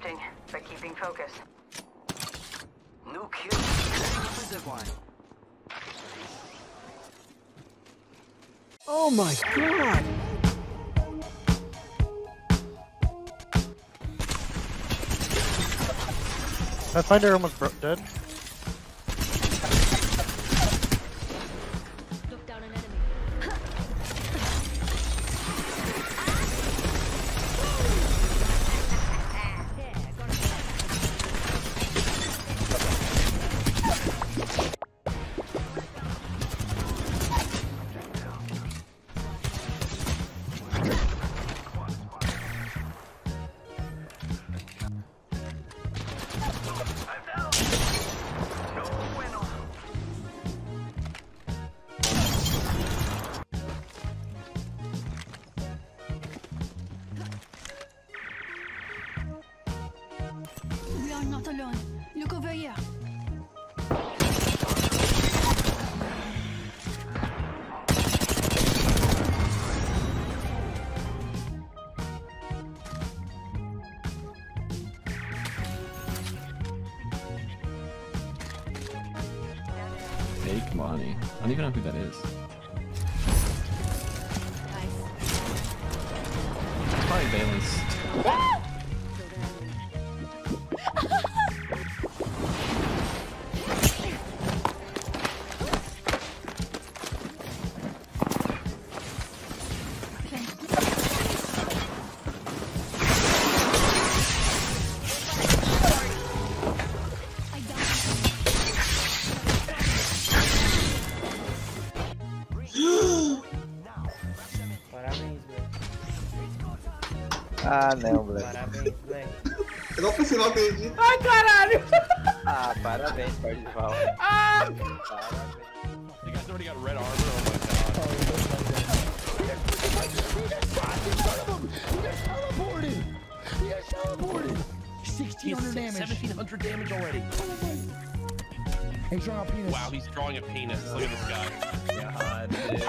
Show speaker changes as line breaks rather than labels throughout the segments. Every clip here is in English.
adapting, but keeping focus.
New kill. One.
Oh my god!
Pathfinder almost dead.
Look down an enemy.
We are not alone. Look over here.
Fake money. I don't even know who that is. Probably Valence.
Ah, não, moleque.
Parabéns, moleque.
Eu não consigo, não acredito.
Ai, caralho!
Ah, parabéns, Pardival.
Ah!
Parabéns.
You guys already got red armor? Oh my god.
He got teleported! 1600 damage.
1700 damage already.
He's drawing a penis.
Wow, he's drawing a penis. Look at this guy. God, dude.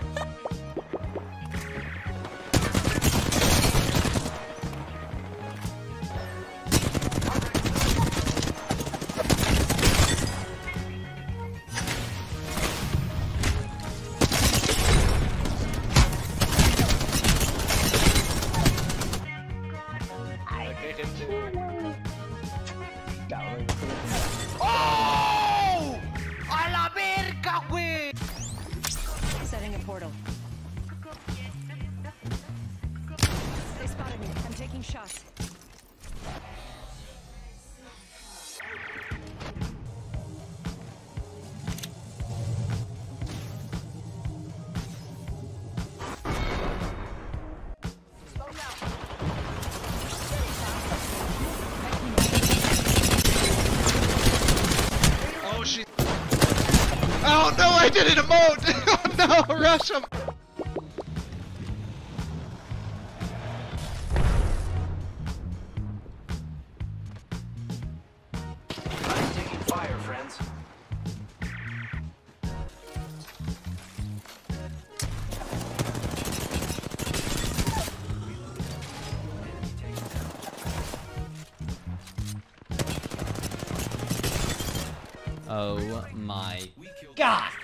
¡Oh! ¡A la verga, güey!
Setting a portal. They spotted me. I'm taking shots.
Oh no, I did an emote! Oh no, rush him!
I'm taking fire, friends.
Oh my
God